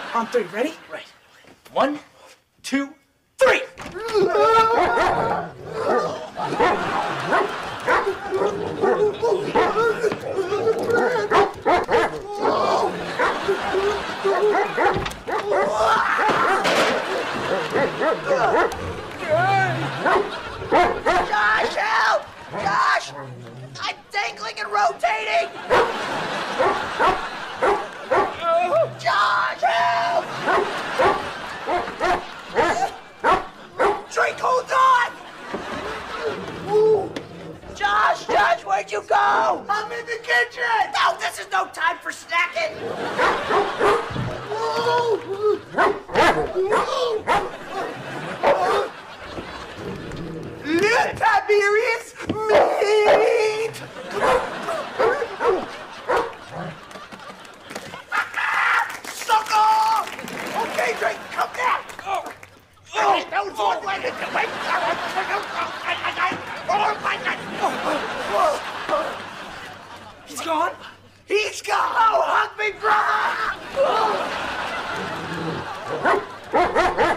On three, ready? Right. 1, 2, 3. Josh, help! Josh! I'm dangling and rotating! Josh, help! Drink, hold on! Josh, where'd you go? I'm in the kitchen! No, this is no time for snacking! Tiberius, meat! Sucker! Okay, Drake, come down! He's gone? He's gone! Oh, hug me, brother!